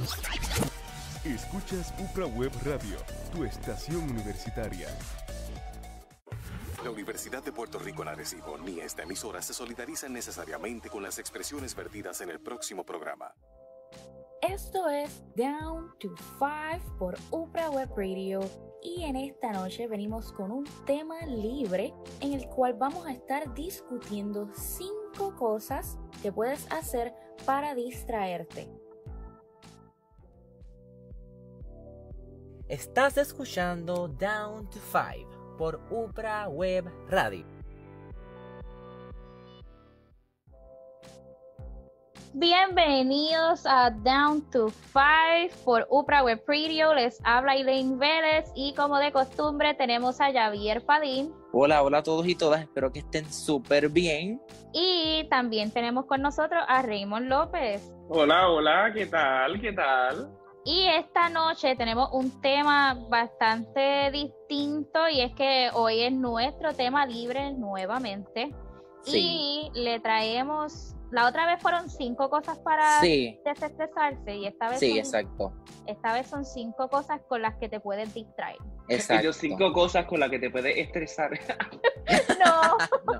Escuchas UPRA Web Radio, tu estación universitaria. La Universidad de Puerto Rico en Arecibo ni esta emisora se solidarizan necesariamente con las expresiones vertidas en el próximo programa. Esto es Down to Five por UPRA Web Radio y en esta noche venimos con un tema libre en el cual vamos a estar discutiendo 5 cosas que puedes hacer para distraerte. Estás escuchando Down to Five por UPRA Web Radio. Bienvenidos a Down to Five por UPRA Web Radio. Les habla Elaine Vélez y como de costumbre tenemos a Javier Padín. Hola a todos y todas, espero que estén súper bien. Y también tenemos con nosotros a Raymond López. Hola, ¿qué tal? Y esta noche tenemos un tema bastante distinto y es que hoy es nuestro tema libre nuevamente. Sí. Y le traemos... La otra vez fueron 5 cosas para desestresarse y esta vez esta vez son 5 cosas con las que te puedes distraer. Exacto. Yo 5 cosas con las que te puedes estresar. No.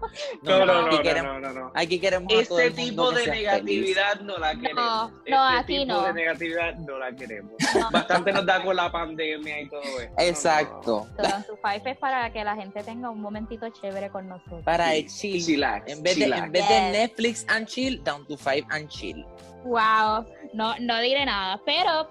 Aquí queremos a todo Este el mundo tipo que de sea negatividad feliz. no la queremos. Aquí no. De negatividad no la queremos. Bastante nos da con la pandemia y todo eso. Exacto. Down to Five es para que la gente tenga un momentito chévere con nosotros. Para el chill. Chillax, En vez de Netflix and chill, Down to Five and chill. Wow, no diré nada, pero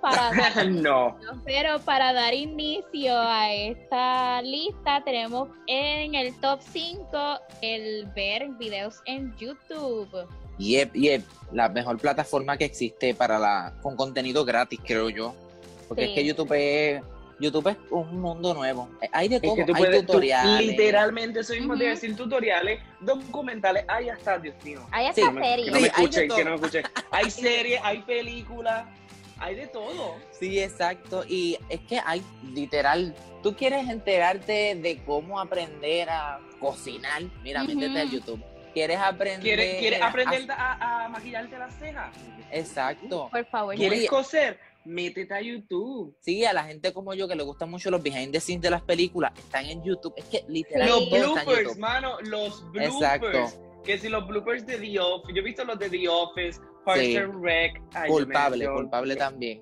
para dar inicio a esta lista tenemos en el top 5 el ver videos en YouTube. Yep, la mejor plataforma que existe con contenido gratis, creo yo. Porque es que YouTube es un mundo nuevo. Hay de todo, hay tutoriales. Literalmente, eso mismo te iba a decir, tutoriales, documentales, hay hasta, Dios mío. Hay hasta series. Que no me escuchen. Hay series, hay películas, hay de todo. Sí, exacto. Y es que hay, literal, tú quieres enterarte de cómo aprender a cocinar, mira, métete a YouTube. ¿Quieres aprender? ¿Quieres aprender a maquillarte las cejas? Exacto. Por favor. ¿Quieres coser? Métete a YouTube. Sí, a la gente como yo que le gustan mucho los behind the scenes de las películas, están en YouTube. Es que literal Los todo está en bloopers, YouTube. mano, los bloopers. Exacto. Que si los bloopers de The Office, yo he visto los de The Office, Parks and Rec. Ay, culpable también.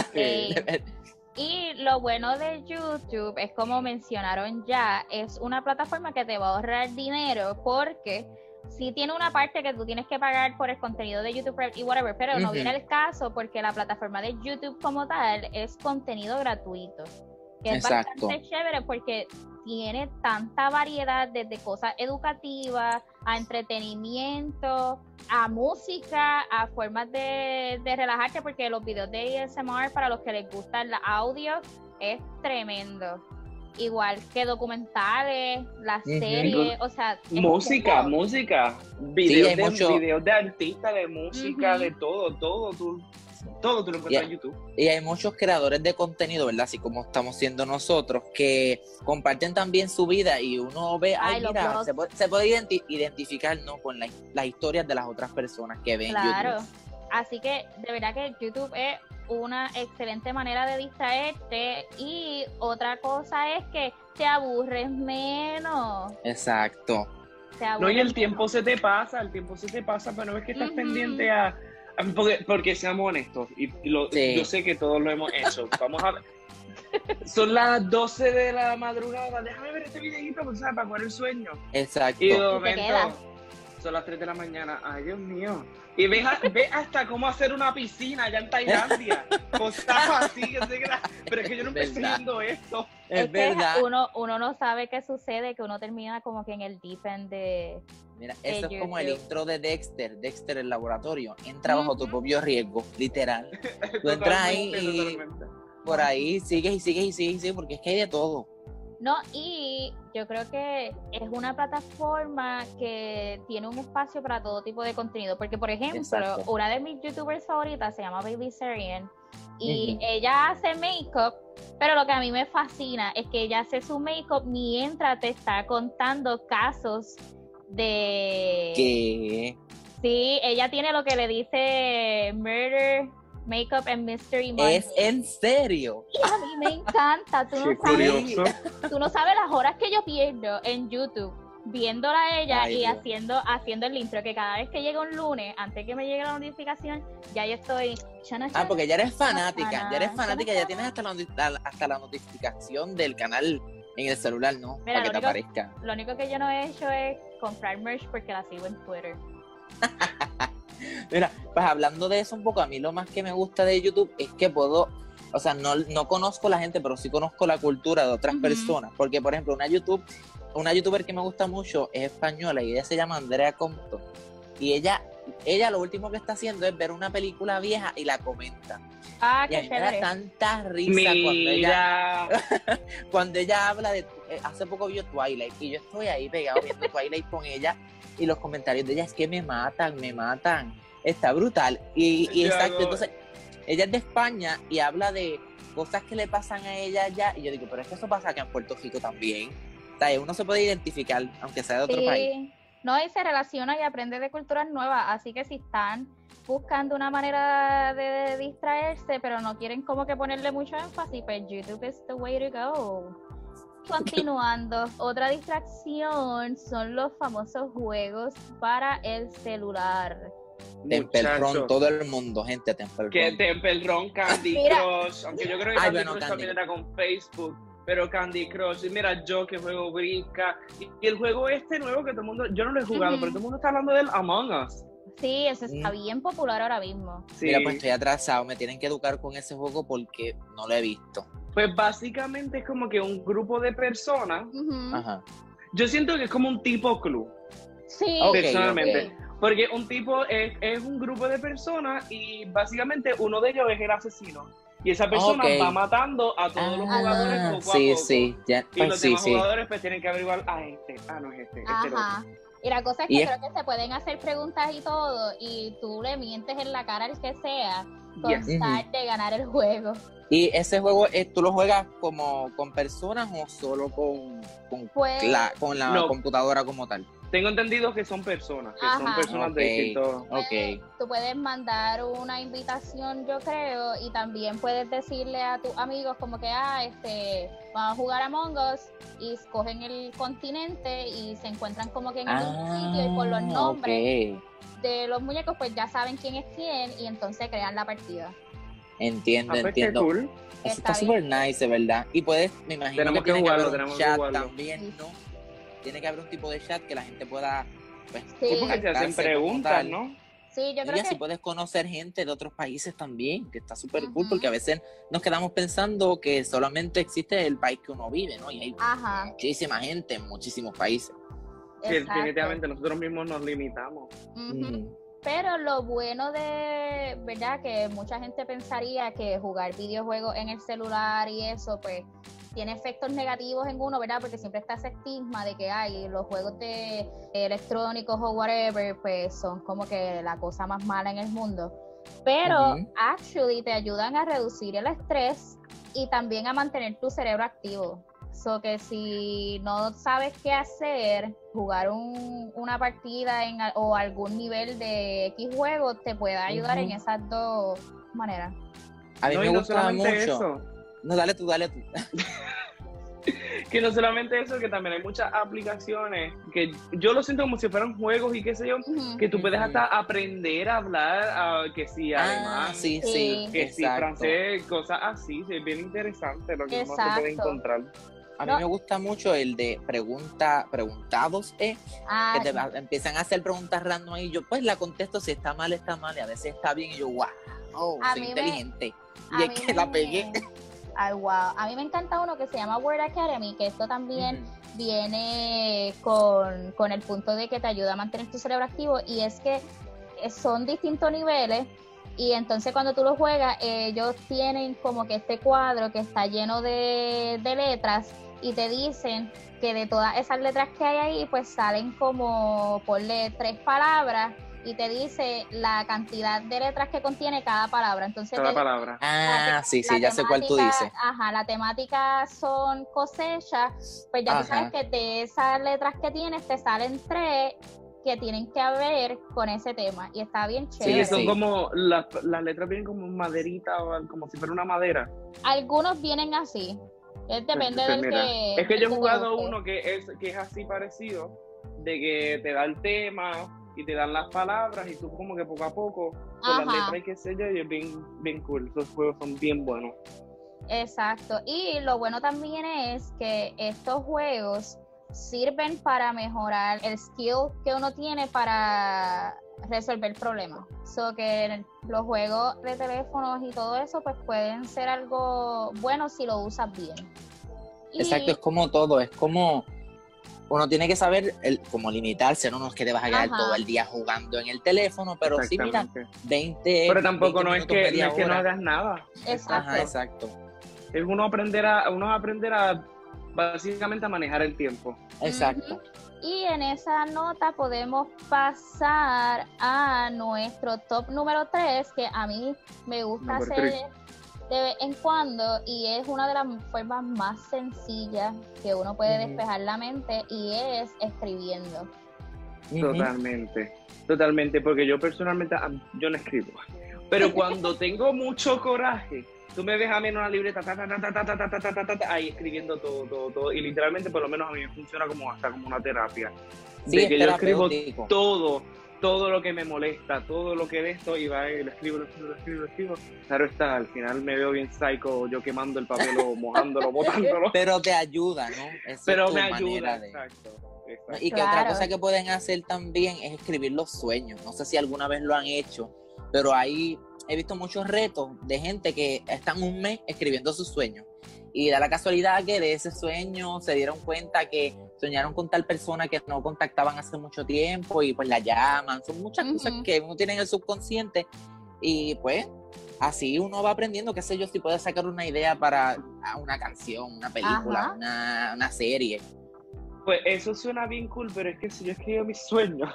Y lo bueno de YouTube es, como mencionaron ya, es una plataforma que te va a ahorrar dinero porque sí tiene una parte que tú tienes que pagar por el contenido de YouTube y whatever, pero no viene el caso porque la plataforma de YouTube como tal es contenido gratuito. Que es bastante chévere porque tiene tanta variedad desde cosas educativas, a entretenimiento, a música, a formas de relajarte, porque los videos de ASMR para los que les gusta el audio es tremendo. Igual que documentales, las series, o sea... Música. Videos de artistas, de música, de todo tú lo encuentras en YouTube. Y hay muchos creadores de contenido, ¿verdad? Así como estamos siendo nosotros, que comparten también su vida y uno ve, mira, se puede identificar, ¿no? Con las historias de las otras personas que ven YouTube. Así que de verdad que YouTube es una excelente manera de distraerte y otra cosa es que te aburres menos. Exacto. No, y el tiempo se te pasa, pero no es que estás pendiente a... Porque seamos honestos, yo sé que todos lo hemos hecho. Vamos a ver. Son las 12 de la madrugada, déjame ver este videito, para coger el sueño. Exacto. Y de momento, son las 3 de la mañana, ay Dios mío. Y ve hasta cómo hacer una piscina allá en Tailandia. Cosas así, pero es que yo no empecé viendo esto. Es verdad. Uno no sabe qué sucede, que uno termina como que en el deep end de... Mira, eso es como el intro de Dexter, el laboratorio. Entra bajo tu propio riesgo, literal. Tú entras ahí y por ahí sigues, porque es que hay de todo. No, y yo creo que es una plataforma que tiene un espacio para todo tipo de contenido, porque por ejemplo, una de mis youtubers favoritas se llama Baby Sarian y ella hace make-up, pero lo que a mí me fascina es que ella hace su make-up mientras te está contando casos de... ¿Qué? Sí, ella tiene lo que le dice murder Makeup and Mystery Monday. ¿Es en serio? Y a mí me encanta. Tú no sabes las horas que yo pierdo en YouTube viéndola a ella. Ay, y haciendo el intro, que cada vez que llega un lunes, antes que me llegue la notificación, ya yo estoy... porque ya eres fanática, ya tienes hasta la notificación del canal en el celular, ¿no? Mira, para que te aparezca. Lo único que yo no he hecho es comprar merch porque la sigo en Twitter. Mira, pues hablando de eso un poco, a mí lo más que me gusta de YouTube es que puedo, o sea, no conozco la gente, pero sí conozco la cultura de otras personas, porque por ejemplo una youtuber que me gusta mucho es española y ella se llama Andrea Compton, y ella lo último que está haciendo es ver una película vieja y la comenta. Y a mí me da tanta risa cuando ella habla de... hace poco vio Twilight y yo estoy ahí pegado viendo Twilight con ella y los comentarios de ella es que me matan. Está brutal. Y exacto, entonces ella es de España y habla de cosas que le pasan a ella allá y yo digo, pero es que eso pasa acá en Puerto Rico también. O sea, uno se puede identificar, aunque sea de otro país. No, y se relaciona y aprende de culturas nuevas, así que si están buscando una manera de distraerse, pero no quieren como que ponerle mucho énfasis, pues YouTube is the way to go. Continuando, otra distracción son los famosos juegos para el celular. Temple Run, todo el mundo, gente, Temple Run. Que Temple Run, Candy Crush, aunque yo creo que Candy Crush también era con Facebook, pero Candy Crush, y mira yo que juego Brinca, y el juego nuevo que todo el mundo, yo no lo he jugado, pero todo el mundo está hablando del Among Us. Sí, eso está bien popular ahora mismo. Sí. Mira, pues estoy atrasado, me tienen que educar con ese juego porque no lo he visto. Pues básicamente es como que un grupo de personas. Ajá. Yo siento que es como un tipo club. Sí, personalmente. Okay. Porque un tipo es un grupo de personas y básicamente uno de ellos es el asesino. Y esa persona va matando a todos los jugadores poco a poco. Sí, ya. Y los demás jugadores pues tienen que averiguar, no es este. Ajá. Y la cosa es que creo que se pueden hacer preguntas y todo, y tú le mientes en la cara al que sea con tal de ganar el juego. ¿Y ese juego tú lo juegas como con personas o solo con la computadora como tal? Tengo entendido que son personas, de distintos. Tú puedes mandar una invitación, yo creo, y también puedes decirle a tus amigos como que, vamos a jugar Among Us, y escogen el continente y se encuentran como que en el sitio y por los nombres de los muñecos, pues ya saben quién es quién y entonces crean la partida. Entiendo. Cool. Eso está súper nice, ¿verdad? Y puedes, me imagino tenemos que jugarlo, un chat también, ¿no? Tiene que haber un tipo de chat que la gente pueda, pues, porque se hacen preguntas, ¿no? Sí, yo creo que... así puedes conocer gente de otros países también, que está súper cool, porque a veces nos quedamos pensando que solamente existe el país que uno vive, ¿no? Y hay muchísima gente en muchísimos países. Sí, definitivamente nosotros mismos nos limitamos. Pero lo bueno de, ¿verdad? Que mucha gente pensaría que jugar videojuegos en el celular y eso, pues, tiene efectos negativos en uno, ¿verdad? Porque siempre está ese estigma de que los juegos de electrónicos o whatever, pues, son como que la cosa más mala en el mundo. Pero, actually, te ayudan a reducir el estrés y también a mantener tu cerebro activo. So que si no sabes qué hacer, jugar una partida o algún nivel de X juego te puede ayudar en esas dos maneras. A mí me gusta mucho. Eso. No, dale tú. Que no solamente eso, que también hay muchas aplicaciones que yo lo siento como si fueran juegos y qué sé yo, que tú puedes hasta aprender a hablar, que si alemán, que si francés, cosas así. Es bien interesante lo que uno se puede encontrar. A mí me gusta mucho el de preguntados, que te empiezan a hacer preguntas random y yo pues la contesto, si está mal, y a veces está bien y yo, wow, soy inteligente. Y es que la pegué. Ay, wow. A mí me encanta uno que se llama Word Academy, que esto también viene con el punto de que te ayuda a mantener tu cerebro activo, y es que son distintos niveles. Y entonces cuando tú lo juegas, ellos tienen como que este cuadro que está lleno de letras y te dicen que de todas esas letras que hay ahí, pues salen como, ponle 3 palabras y te dice la cantidad de letras que contiene cada palabra. Entonces cada palabra. Sí, ya sé cuál tú dices. La temática son cosechas, pues ya tú sabes que de esas letras que tienes te salen 3 que tienen que ver con ese tema y está bien chévere. Sí, son como, las letras vienen como maderita o como si fuera una madera. Algunos vienen así, depende del que... Es que yo he jugado uno que es así parecido, de que te da el tema y te dan las palabras y tú como que poco a poco con las letras y qué sé yo, y es bien cool. Esos juegos son bien buenos. Exacto, y lo bueno también es que estos juegos sirven para mejorar el skill que uno tiene para resolver problemas. So que los juegos de teléfonos y todo eso pues pueden ser algo bueno si lo usas bien. Exacto, es como todo, es como uno tiene que saber cómo limitarse, no es que te vas a quedar todo el día jugando en el teléfono, pero sí, mira, 20 pero tampoco 20 no es que no hagas nada. Exacto. Ajá, exacto. Es uno aprender a básicamente a manejar el tiempo. Exacto. Y en esa nota podemos pasar a nuestro top número 3, que a mí me gusta hacer de vez en cuando, y es una de las formas más sencillas que uno puede despejar la mente, y es escribiendo. Totalmente, porque yo personalmente, yo no escribo, pero cuando tengo mucho coraje, tú me ves a mí en una libreta, ahí escribiendo todo, y literalmente por lo menos a mí me funciona hasta como una terapia. Sí, de que yo escribo todo lo que me molesta, todo lo que de esto, y va y lo escribo. Claro está, al final me veo bien psycho, yo quemando el papel o mojándolo, botándolo. Pero te ayuda, ¿no? Pero me ayuda, exacto. Y que otra cosa que pueden hacer también es escribir los sueños. No sé si alguna vez lo han hecho, pero ahí he visto muchos retos de gente que están un mes escribiendo sus sueños. Y da la casualidad que de ese sueño se dieron cuenta que soñaron con tal persona que no contactaban hace mucho tiempo y pues la llaman. Son muchas cosas que uno tiene en el subconsciente y pues así uno va aprendiendo, qué sé yo, si puede sacar una idea para una canción, una película, una serie. Pues eso suena bien cool, pero es que si yo escribo mis sueños,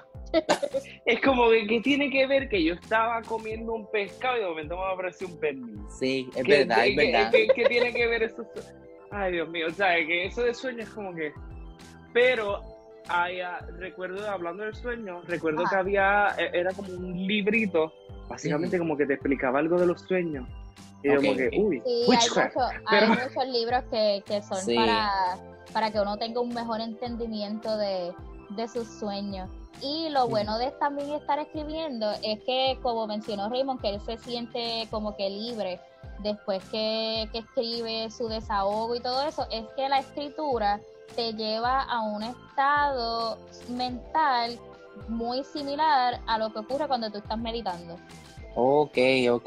es como que tiene que ver que yo estaba comiendo un pescado y de momento me apareció un pernil. Sí, es verdad. ¿Qué tiene que ver eso? Ay, Dios mío, o sea, que eso de sueños es como que... Pero, recuerdo, hablando del sueño, recuerdo que era como un librito, básicamente como que te explicaba algo de los sueños. Y como que, sí, hay muchos libros que son para que uno tenga un mejor entendimiento de sus sueños. Y lo bueno de también estar escribiendo es que, como mencionó Raymond, que él se siente como que libre después que escribe su desahogo y todo eso, es que la escritura te lleva a un estado mental muy similar a lo que ocurre cuando tú estás meditando. Ok,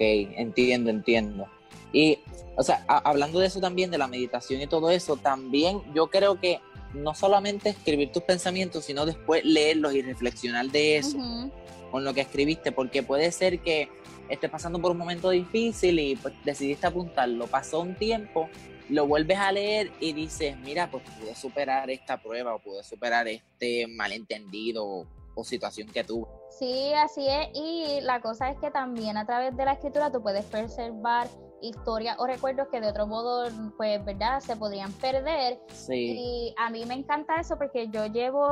entiendo. Y, o sea, hablando de eso también, de la meditación y todo eso, también yo creo que no solamente escribir tus pensamientos, sino después leerlos y reflexionar de eso, con lo que escribiste, porque puede ser que estés pasando por un momento difícil y pues decidiste apuntarlo, pasó un tiempo, lo vuelves a leer y dices, mira, pues pude superar esta prueba o pude superar este malentendido o situación que tuve. Sí, así es, y la cosa es que también a través de la escritura tú puedes preservar historias o recuerdos que de otro modo, pues, ¿verdad?, se podrían perder. Sí. Y a mí me encanta eso porque yo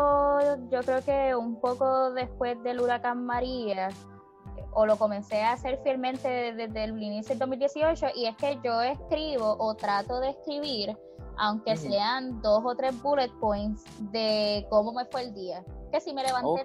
creo que un poco después del huracán María, o lo comencé a hacer fielmente desde el inicio del 2018, y es que yo escribo o trato de escribir, aunque sean 2 o 3 bullet points de cómo me fue el día. Que si me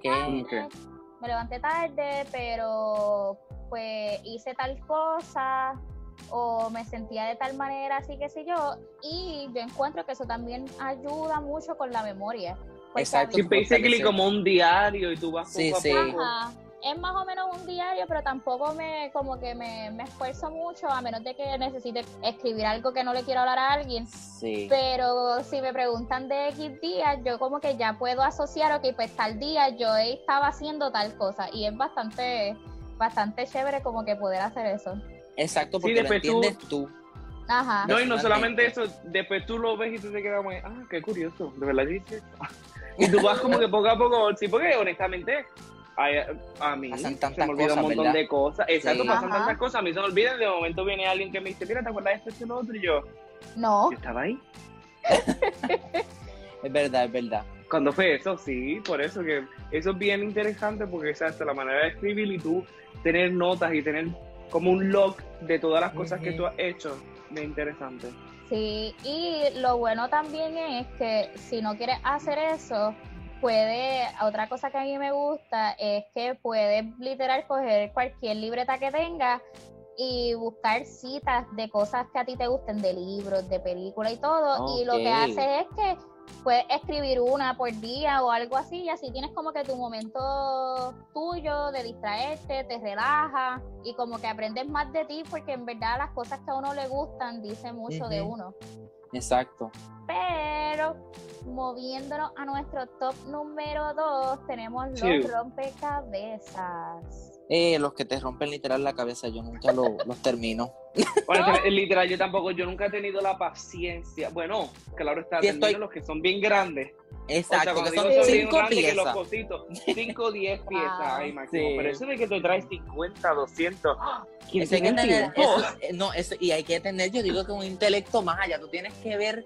levanté tarde, pero pues hice tal cosa, o me sentía de tal manera, así que sé yo, y yo encuentro que eso también ayuda mucho con la memoria. Exacto. Si basically como un diario y tú vas poco a poco. Ajá. Es más o menos un diario, pero tampoco me esfuerzo mucho, a menos de que necesite escribir algo que no le quiero hablar a alguien. Sí. Pero si me preguntan de X días, yo como que ya puedo asociar, ok, pues tal día yo estaba haciendo tal cosa, y es bastante chévere como que poder hacer eso. Exacto, porque lo entiendes tú. Ajá. No, y no solamente eso, después tú lo ves y tú te quedas muy, qué curioso, de verdad dices. Y tú vas como que poco a poco, sí, porque honestamente a mí pasan se me olvida un montón de cosas. Exacto, pasan tantas cosas, a mí se me olvidan, de momento viene alguien que me dice, mira, ¿te acuerdas de esto y lo otro? Y yo, no. ¿yo estaba ahí? Es verdad. ¿Cuándo fue eso? Sí, por eso que eso es bien interesante porque es hasta la manera de escribir y tú tener notas y tener como un log de todas las cosas que tú has hecho. Bien interesante. Sí, y lo bueno también es que si no quieres hacer eso, otra cosa que a mí me gusta es que puedes literal coger cualquier libreta que tengas y buscar citas de cosas que a ti te gusten, de libros, de películas y todo, y lo que haces es que puedes escribir una por día o algo así, y así tienes como que tu momento tuyo de distraerte, te relajas y como que aprendes más de ti, porque en verdad las cosas que a uno le gustan dicen mucho de uno. Exacto. Pero moviéndonos a nuestro top número 2, tenemos los rompecabezas. Los que te rompen literal la cabeza, yo nunca los termino. Bueno, literal, yo nunca he tenido la paciencia. Bueno, claro está, los que son bien grandes. Exacto, o sea, que son 5 piezas. los cositos, 5 o 10 piezas ahí máximo. Sí. Pero eso de que te traes 50, 200, ¿quién tiene el tiempo? Y hay que tener, yo digo que un intelecto más allá. Tú tienes que ver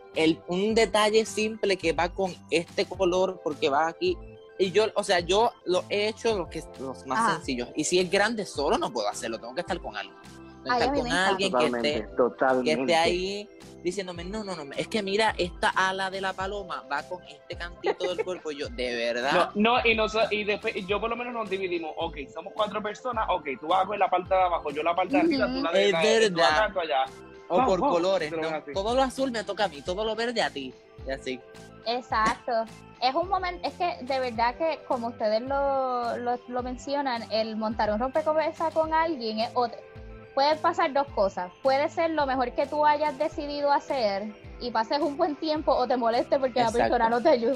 un detalle simple que va con este color porque va aquí. Y yo lo he hecho los más sencillos. Y si es grande, solo no puedo hacerlo. Tengo que estar con alguien. Estar con alguien que esté ahí diciéndome, no, es que mira, esta ala de la paloma va con este cantito del cuerpo. Y yo, de verdad. Y después, yo por lo menos nos dividimos. Ok, somos 4 personas. Ok, tú vas a coger la parte de abajo, yo la parte de arriba, tú la de es verdad. Tú allá. O por colores, ¿no? Todo lo azul me toca a mí, todo lo verde a ti. Y así. Exacto. Es un momento, es que de verdad que como ustedes lo mencionan, el montar un rompecabezas con alguien es otra. Pueden pasar 2 cosas. Puede ser lo mejor que tú hayas decidido hacer y pases un buen tiempo, o te moleste porque la persona no te ayuda.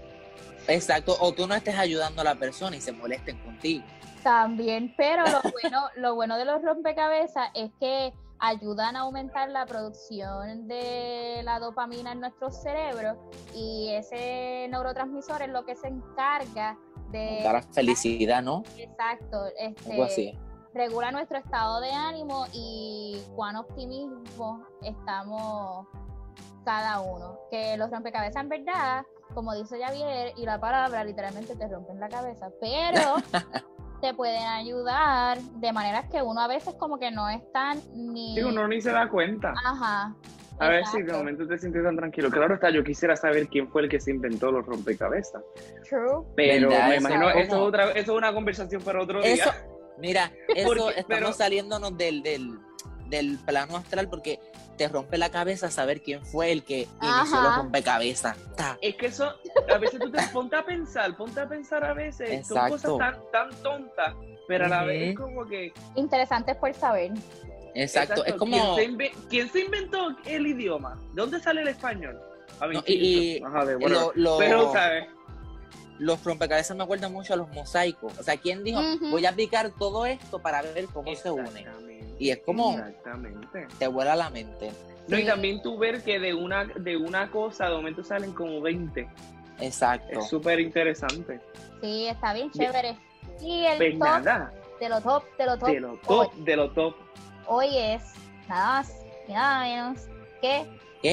Exacto, o tú no estés ayudando a la persona y se molesten contigo. También, pero lo bueno de los rompecabezas es que ayudan a aumentar la producción de la dopamina en nuestro cerebro, y ese neurotransmisor es lo que se encarga de dar la felicidad, ¿no? Exacto, algo así. Regula nuestro estado de ánimo y cuán optimismo estamos cada uno. Que los rompecabezas, en verdad, como dice Javier, y la palabra literalmente te rompen la cabeza, pero te pueden ayudar de maneras que uno a veces como que no es tan ni... Sí, uno ni se da cuenta. Ajá. A ver si de momento te sientes tan tranquilo. Claro está, yo quisiera saber quién fue el que se inventó los rompecabezas. True. Pero me imagino, eso es una conversación para otro día. Mira, estamos saliéndonos del plano astral porque te rompe la cabeza saber quién fue el que inició los rompecabezas. Es que eso, a veces tú te ponte a pensar a veces. Exacto. Son cosas tan tontas, pero a la vez es como que... interesantes por saber. Exacto. Es como... ¿Quién se inventó el idioma? ¿De dónde sale el español? A ver, pero, ¿sabes? Los rompecabezas me acuerdan mucho a los mosaicos. O sea, ¿quién dijo, voy a aplicar todo esto para ver cómo se une? Y es como, te vuela la mente. No, y también tú ver que de una cosa de momento salen como 20. Exacto. Es súper interesante. Sí, está bien chévere. Y el pues top nada. de lo top. De lo top. Hoy es nada más y nada menos que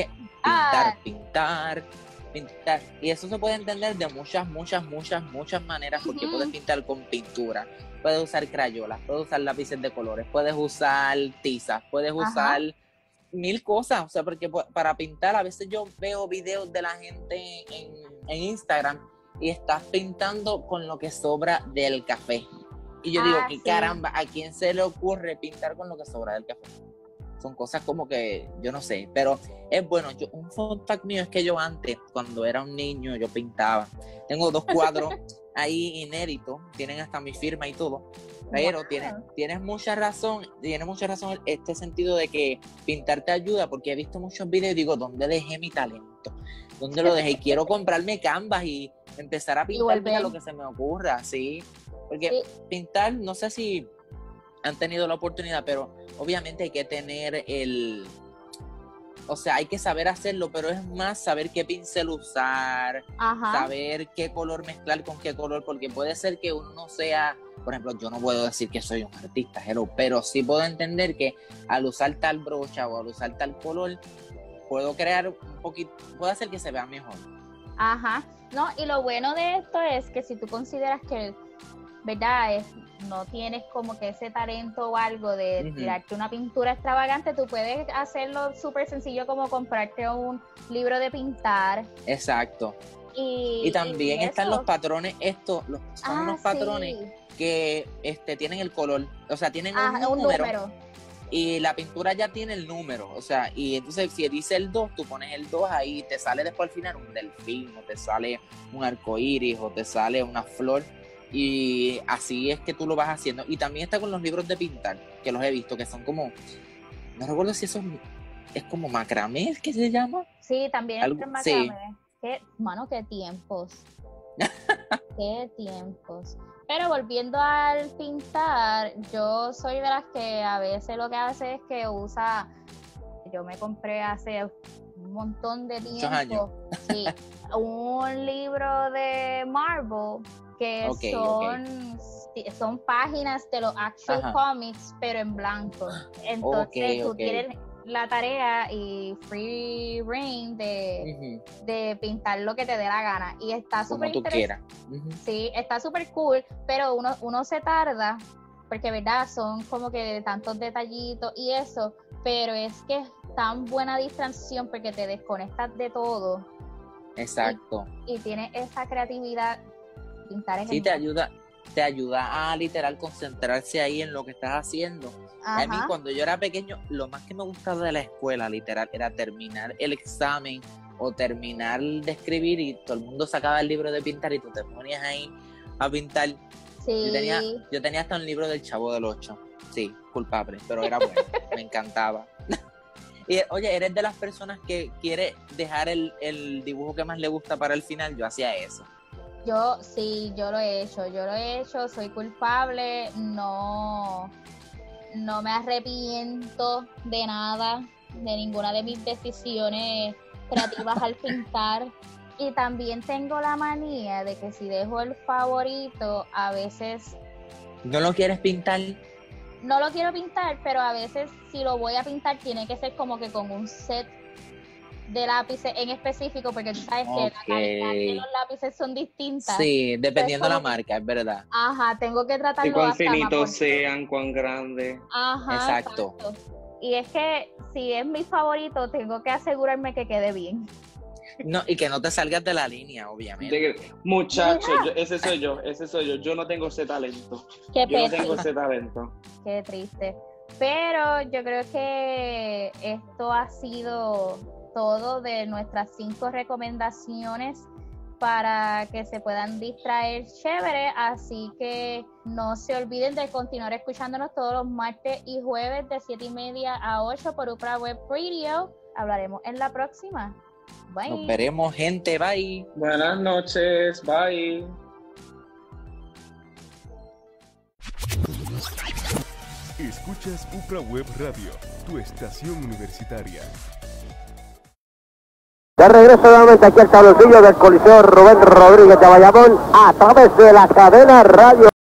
pintar. Y eso se puede entender de muchas maneras, porque puedes pintar con pintura, puedes usar crayolas, puedes usar lápices de colores, puedes usar tizas, puedes usar 1000 cosas. O sea, porque para pintar a veces yo veo videos de la gente en Instagram y estás pintando con lo que sobra del café. Y yo digo, ¿qué caramba? ¿A quién se le ocurre pintar con lo que sobra del café? Son cosas como que, yo no sé, pero es bueno. Un fun fact mío es que yo antes, cuando era un niño, yo pintaba. Tengo 2 cuadros ahí inéditos, tienen hasta mi firma y todo, pero tienes mucha razón este sentido de que pintar te ayuda, porque he visto muchos videos y digo, ¿dónde dejé mi talento? ¿Dónde lo dejé? Quiero comprarme Canvas y empezar a pintar lo que se me ocurra, ¿sí? Porque pintar, no sé si han tenido la oportunidad, pero obviamente hay que tener hay que saber hacerlo, pero es más saber qué pincel usar, saber qué color mezclar con qué color, porque puede ser que uno sea, por ejemplo, yo no puedo decir que soy un artista, pero sí puedo entender que al usar tal brocha o al usar tal color, puedo crear puedo hacer que se vea mejor. Ajá. No, y lo bueno de esto es que si tú consideras que, ¿verdad? No tienes como que ese talento o algo de tirarte una pintura extravagante, tú puedes hacerlo súper sencillo como comprarte un libro de pintar. Exacto. Y también están los patrones, son unos patrones que tienen el color, o sea, tienen un número. Y la pintura ya tiene el número, o sea, y entonces si dice el 2, tú pones el 2 ahí, te sale después al final un delfín, o te sale un arcoíris, o te sale una flor, y así es que tú lo vas haciendo. Y también está con los libros de pintar, que los he visto, que son como, no recuerdo si eso es como macramé, ¿qué se llama? Sí, también es macramé. Sí. Qué tiempos. Qué tiempos. Pero volviendo al pintar, yo soy de las que a veces lo que hace es que yo me compré hace un montón de tiempo, sí, un libro de Marvel que son páginas de los actual comics, pero en blanco. Entonces tú tienes la tarea y free reign de pintar lo que te dé la gana, y está súper interesante. Sí, está súper cool, pero uno se tarda porque, verdad, son como que tantos detallitos y eso, pero es que es tan buena distracción porque te desconectas de todo. Exacto. Y tienes esa creatividad. Pintar es sí, te ayuda a literal concentrarse ahí en lo que estás haciendo. A mí, cuando yo era pequeño, lo más que me gustaba de la escuela, literal, era terminar el examen o terminar de escribir y todo el mundo sacaba el libro de pintar y tú te ponías ahí a pintar. Sí. Yo tenía hasta un libro del Chavo del Ocho. Sí, culpable, pero era bueno. Me encantaba. Y oye, ¿eres de las personas que quiere dejar el dibujo que más le gusta para el final? Yo hacía eso. Yo lo he hecho, soy culpable, no me arrepiento de nada, de ninguna de mis decisiones creativas al pintar. Y también tengo la manía de que si dejo el favorito, a veces... ¿No lo quieres pintar? No lo quiero pintar, pero a veces si lo voy a pintar tiene que ser como que con un set de lápices en específico, porque tú sabes que la calidad de los lápices son distintas. Sí, dependiendo de la marca, es verdad. Ajá, tengo que tratarlo. Y cuán finitos sean, cuán grandes. Ajá, exacto. Y es que si es mi favorito, tengo que asegurarme que quede bien. No, y que no te salgas de la línea, obviamente. Muchacho, ese soy yo. Yo no tengo ese talento. Qué yo no tengo ese talento. Qué triste. Pero yo creo que esto ha sido todo de nuestras 5 recomendaciones para que se puedan distraer chévere, así que no se olviden de continuar escuchándonos todos los martes y jueves de 7:30 a 8 por Upra Web Radio. Hablaremos en la próxima. Bye. Nos veremos, gente. Bye. Buenas noches. Bye. Escuchas Upra Web Radio, tu estación universitaria. De regreso nuevamente aquí al tabloncillo del Coliseo Rubén Rodríguez de Bayamón a través de la cadena Radio.